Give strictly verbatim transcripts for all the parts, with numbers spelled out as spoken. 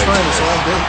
trying this all day.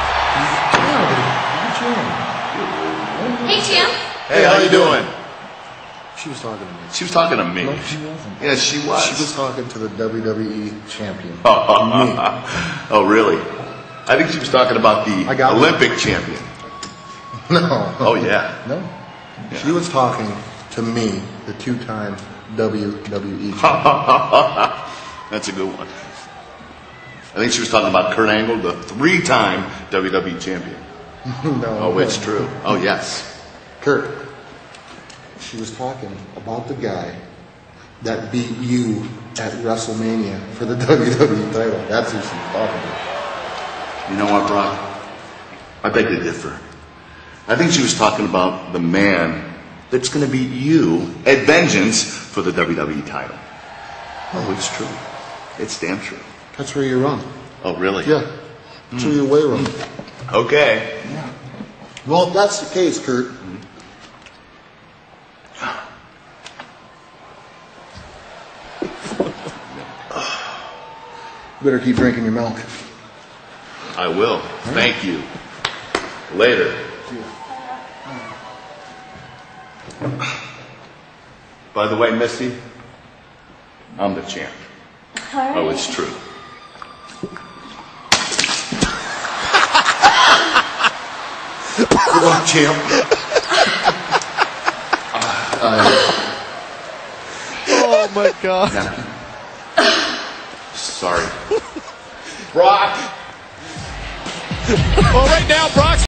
Hey, champ. Hey, how you doing? She was talking to me. She was talking to me. No, she wasn't. Yeah, she was. She was talking to the W W E champion. Me. Oh, really? I think she was talking about the I got Olympic champion. No. Oh, yeah. No. Yeah. She was talking to me, the two-time W W E champion. That's a good one. I think she was talking about Kurt Angle, the three-time W W E champion. No. Oh, it's true. Oh, yes. Kurt. She was talking about the guy that beat you at WrestleMania for the W W E title. That's who she was talking about. You know what, Brock? I beg to differ. I think she was talking about the man that's going to beat you at Vengeance for the W W E title. Oh, it's true. It's damn true. That's where you're wrong. Oh, really? Yeah. That's where you're way wrong. Okay. Yeah. Well, if that's the case, Kurt, you better keep drinking your milk. I will. Thank you. Later. By the way, Misty, I'm the champ. All right. Oh, it's true. Good luck, champ. Oh my God. Sorry. Brock! Well, right now, Brock's